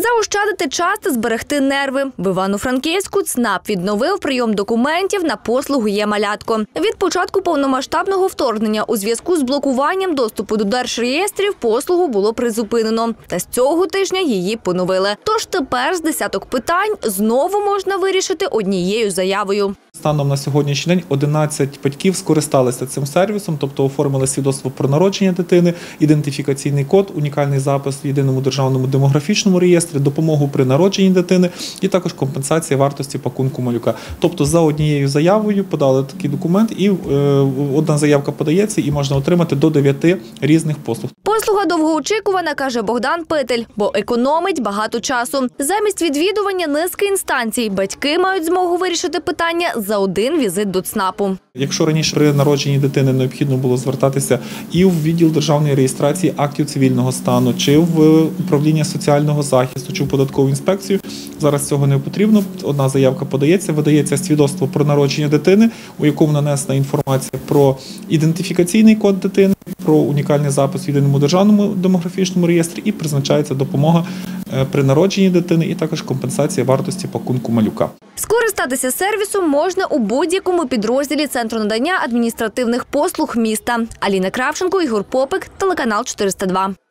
Заощадити час та зберегти нерви. В Івано-Франківську ЦНАП відновив прийом документів на послугу «Є-малятко». Від початку повномасштабного вторгнення у зв'язку з блокуванням доступу до держреєстрів послугу було призупинено. Та з цього тижня її поновили. Тож тепер з десяток питань знову можна вирішити однією заявою. Станом на сьогоднішній день 11 батьків скористалися цим сервісом, тобто оформили свідоцтво про народження дитини, ідентифікаційний код, унікальний запис в Єдиному державному демографічному реєстрі, допомогу при народженні дитини і також компенсація вартості пакунку малюка. Тобто за однією заявою подали такий документ і одна заявка подається і можна отримати до 9 різних послуг. Послуга довгоочікувана, каже Богдан Питель, бо економить багато часу. Замість відвідування низки інстанцій батьки мають змогу вирішити питання за один візит до ЦНАПу. Якщо раніше при народженні дитини необхідно було звертатися і в відділ державної реєстрації актів цивільного стану, чи в управління соціального захисту, чи в податкову інспекцію, зараз цього не потрібно. Одна заявка подається, видається свідоцтво про народження дитини, у якому нанесена інформація про ідентифікаційний код дитини, про унікальний запис в Єдиному державному демографічному реєстрі і призначається допомога при народженні дитини і також компенсація вартості пакунку малюка. Скористатися сервісом можна у будь-якому підрозділі Центру надання адміністративних послуг міста. Аліна Кравченко, Ігор Попик, телеканал 402.